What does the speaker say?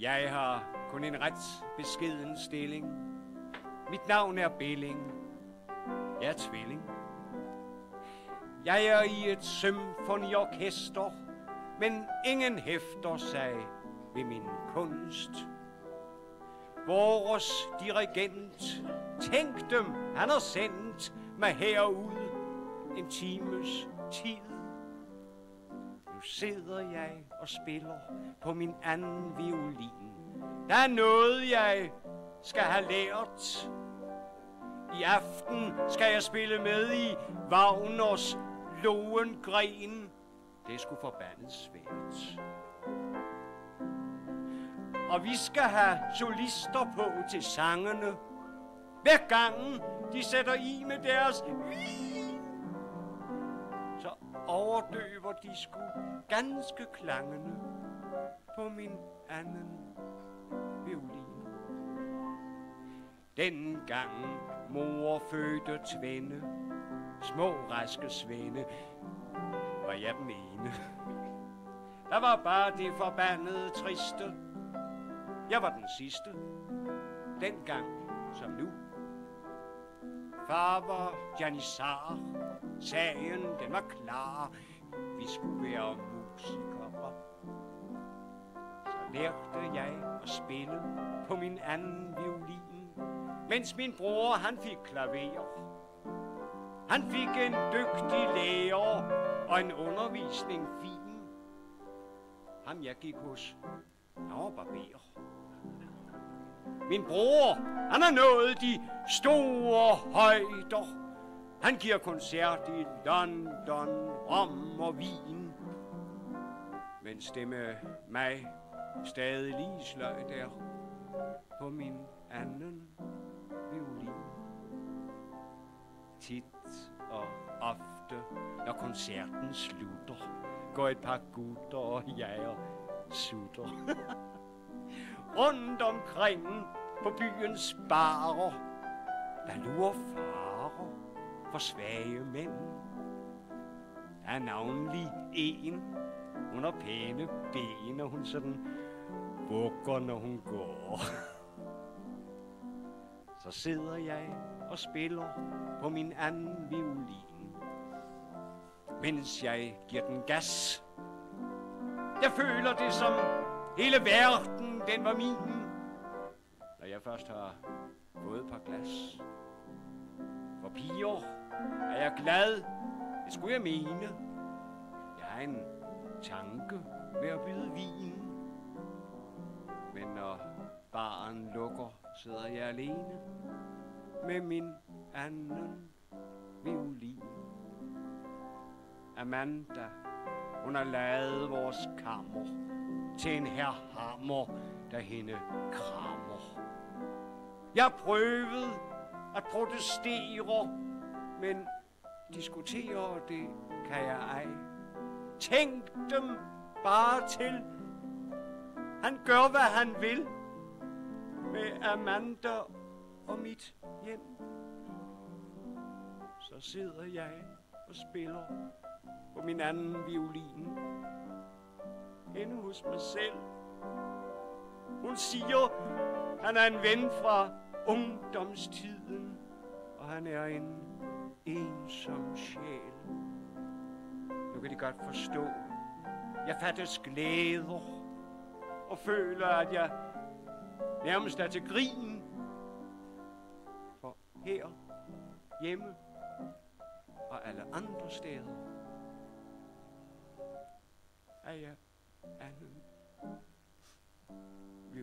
Jeg har kun en ret beskeden stilling. Mit navn er Billing. Jeg er tvilling. Jeg er i et symfoniorkester, men ingen hæfter sig ved min kunst. Vores dirigent, tænk dem, han har sendt mig herud en times tid. Nu sidder jeg og spiller på min anden violin. Der er noget, jeg skal have lært. I aften skal jeg spille med i Wagners Lohengrin. Det er sgu forbandet svært. Og vi skal have solister på til sangene. Hver gang de sætter i med deres vin, så overdøver de sgu ganske klangene på min anden violin. Dengang mor fødte tvende, små raske svende, var jeg den ene. Der var bare det forbandede triste. Jeg var den sidste, dengang som nu. Far var janissar, sagen den var klar. Vi skulle være musikere. Så lærte jeg at spille på min anden violin, mens min bror han fik klaver. Han fik en dygtig lærer og en undervisning fin. Ham jeg gik hos, han var barber. Min bror, han har nået de store højder. Han giver koncert i London, Rom og Wien. Mens det med mig stadig lige sløjt er på min anden violin. Tit og ofte, når koncerten slutter, går et par gutter og jeg og sutter. Rundt omkring på byens barer, der lurer farer for svage mænd. Der er navnlig en, hun har pæne ben, og hun sådan bukker, når hun går. Så sidder jeg og spiller på min anden violin, mens jeg giver den gas. Jeg føler det som hele verden, den var min, når jeg først har fået et par glas. For piger er jeg glad, det skulle jeg mene. Jeg har en tanke med at byde vin. Men når baren lukker, sidder jeg alene med min anden violin. Amanda, hun har lavet vores kammer til en herhammer, der hende krammer. Jeg har prøvet at protestere, men diskutere det kan jeg ej. Tænk dem bare til. Han gør, hvad han vil med Amanda og mit hjem. Så sidder jeg og spiller på min anden violin inde hos mig selv. Hun siger, han er en ven fra ungdomstiden, og han er en ensom sjæl. Nu kan de godt forstå, jeg fattes glæder og føler, at jeg nærmest er til grin. For her, hjemme og alle andre steder er jeg anden